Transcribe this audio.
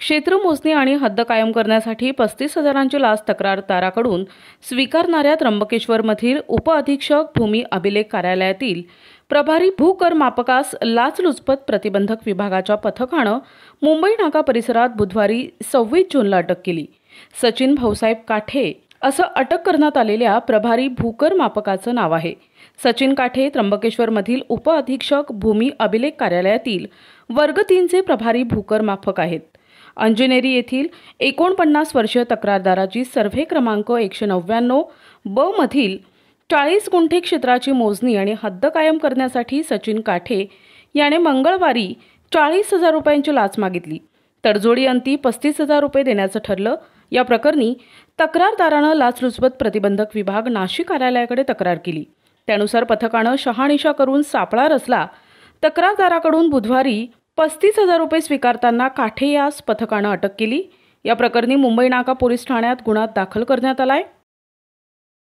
क्षेत्र मोजणी आणि हद्द कायम करण्यासाठी 35,000ची लाच तक्रारदाराकडून स्वीकारणाऱ्या त्र्यंबकेश्वरमधील उपअधीक्षक भूमी अभिलेख कार्यालयातील प्रभारी भूकर मापकास लाचलुचपत प्रतिबंधक विभागाच्या पथकानं मुंबई नाका परिसरात बुधवारी 26 जूनला अटक केली। सचिन भाऊसाहेब काठे असं अटक करण्यात आलेल्या प्रभारी भूकर मापकाचं नाव आहे। सचिन काठे त्र्यंबकेश्वरमधील उपअधीक्षक भूमी अभिलेख कार्यालयातील वर्ग 3चे प्रभारी भूकर मापक आहेत। अंजनेरी येथील 49 वर्षीय तक्रारदाराची सर्व्हे क्रमांक 199 ब मधील 40 गुंठे क्षेत्राची मोजणी आणि हद्द कायम करण्यासाठी सचिन काठे याने मंगळवारी 40,000 रुपयांची लाच मागितली। तडजोडी अंती 35,000 रुपये देण्याचं ठरलं। या प्रकरणी तक्रारदारानं लाचलुचपत प्रतिबंधक विभाग नाशिक कार्यालयाकडे तक्रार केली। त्यानुसार पथकानं शहानिशा करून सापळा रचला। तक्रारदाराकडून बुधवारी 35,000 रुपये स्वीकारताना काठे यास पथकानं अटक केली। या प्रकरणी मुंबई नाका पोलीस ठाण्यात गुन्हा दाखल करण्यात आलाय।